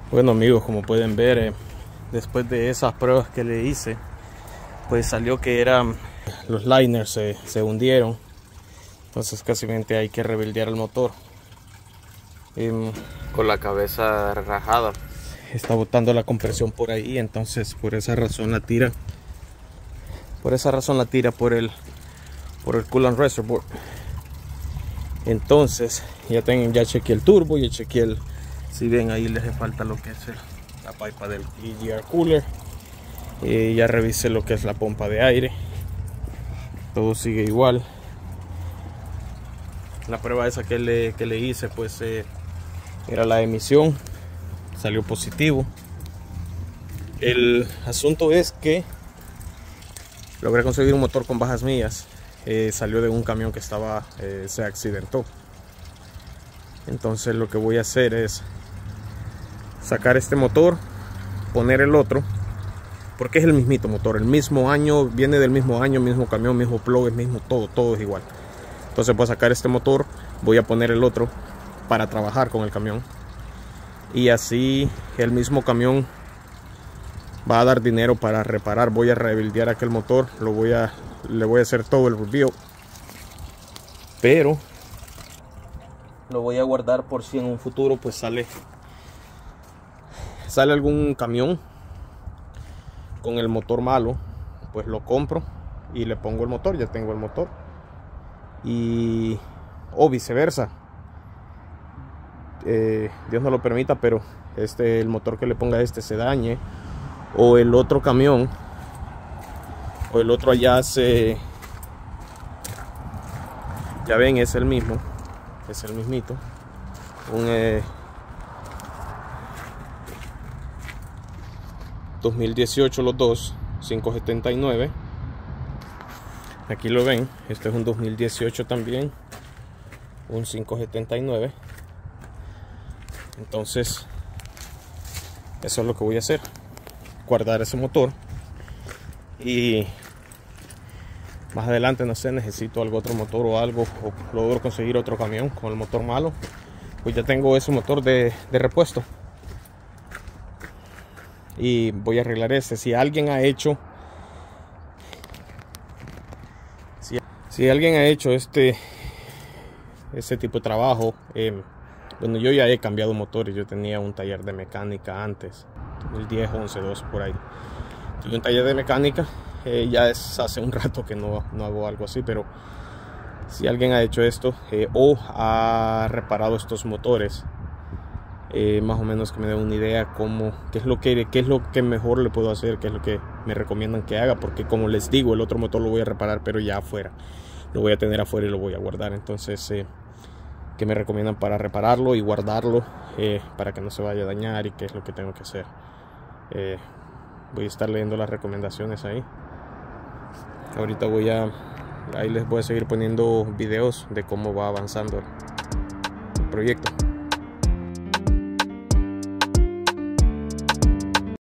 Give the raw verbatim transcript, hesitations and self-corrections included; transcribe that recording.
Bueno amigos, como pueden ver, eh, después de esas pruebas que le hice, pues salió que eran los liners se, se hundieron. Entonces casi hay que rebuildear el motor. Eh, Con la cabeza rajada. Está botando la compresión por ahí, entonces por esa razón la tira. Por esa razón la tira por el por el coolant reservoir. Entonces ya tengo, ya chequeé el turbo, ya chequeé el, si ven ahí les falta lo que es el, la pipa del E G R cooler. Eh, ya revisé lo que es la pompa de aire, todo sigue igual. La prueba esa que le, que le hice pues eh, era la emisión, salió positivo. El asunto es que logré conseguir un motor con bajas millas. Eh, salió de un camión que estaba eh, se accidentó. Entonces lo que voy a hacer es sacar este motor, poner el otro, porque es el mismito motor, el mismo año, viene del mismo año, mismo camión, mismo plug, mismo todo, todo es igual. Entonces voy a sacar este motor, voy a poner el otro para trabajar con el camión, y así el mismo camión va a dar dinero para reparar. Voy a rebuildear aquel motor, lo voy a le voy a hacer todo el review, pero lo voy a guardar por si en un futuro pues sale sale algún camión con el motor malo, pues lo compro y le pongo el motor, ya tengo el motor, y o viceversa, eh, Dios no lo permita, pero este el motor que le ponga a este se dañe, o el otro camión o el otro allá se, ya ven, es el mismo, es el mismito, un eh, dos mil dieciocho los dos, cinco setenta y nueve. Aquí lo ven, este es un dos mil dieciocho también, un cinco setenta y nueve. Entonces eso es lo que voy a hacer, guardar ese motor, y más adelante, no sé, necesito algo, otro motor o algo, o logro conseguir otro camión con el motor malo, pues ya tengo ese motor de, de repuesto, y voy a arreglar este. Si alguien ha hecho si, si alguien ha hecho este este tipo de trabajo, eh, bueno, yo ya he cambiado motores. Yo tenía un taller de mecánica antes, dos mil diez, once, doce, por ahí. Tuve un taller de mecánica, eh, ya es hace un rato que no, no hago algo así, pero si alguien ha hecho esto eh, o ha reparado estos motores, eh, más o menos que me dé una idea cómo, qué es lo que qué es lo que mejor le puedo hacer, qué es lo que me recomiendan que haga, porque como les digo, el otro motor lo voy a reparar, pero ya afuera, lo voy a tener afuera y lo voy a guardar. Entonces eh, qué me recomiendan para repararlo y guardarlo, eh, para que no se vaya a dañar, y qué es lo que tengo que hacer. eh, voy a estar leyendo las recomendaciones ahí. Ahorita voy a ahí les voy a seguir poniendo videos de cómo va avanzando el proyecto.